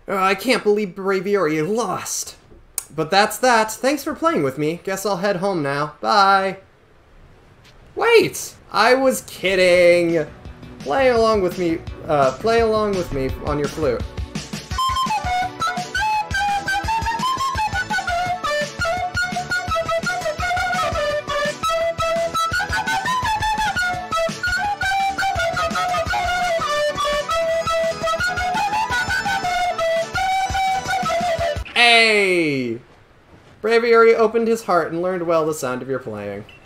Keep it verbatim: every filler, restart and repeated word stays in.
Uh, I can't believe Braviary lost. But that's that. Thanks for playing with me. Guess I'll head home now. Bye. Wait! I was kidding! Play along with me, uh, play along with me on your flute. Hey! Braviary opened his heart and learned well the sound of your playing.